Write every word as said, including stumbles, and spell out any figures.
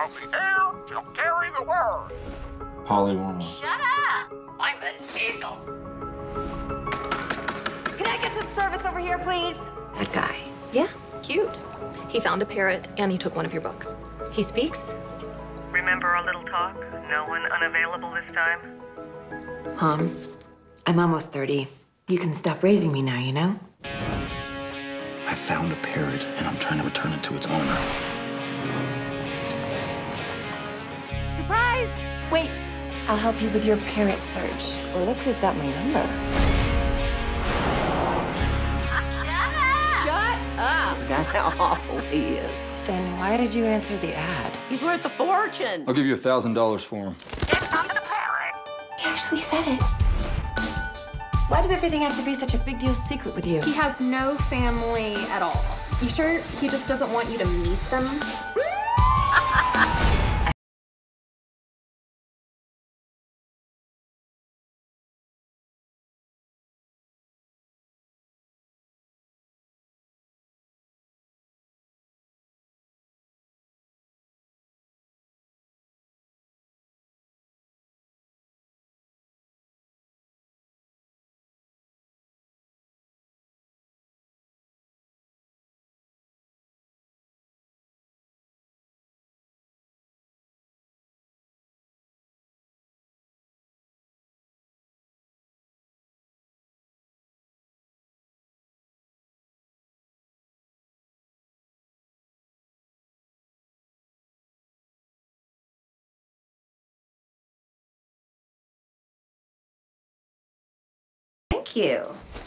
of the air shall carry the word. Polly wanna... Shut up! I'm an eagle. Can I get some service over here, please? That guy. Yeah, cute. He found a parrot and he took one of your books. He speaks? Remember our little talk? No one unavailable this time? Mom, I'm almost thirty. You can stop raising me now, you know? I found a parrot, and I'm trying to return it to its owner. Surprise! Wait, I'll help you with your parrot search. Well, look who's got my number. Shut up! Shut up! Forgot how awful he is. Then why did you answer the ad? He's worth a fortune. I'll give you a thousand dollars for him. It's on the parrot. He actually said it. Why does everything have to be such a big deal secret with you? He has no family at all. You sure he just doesn't want you to meet them? Thank you.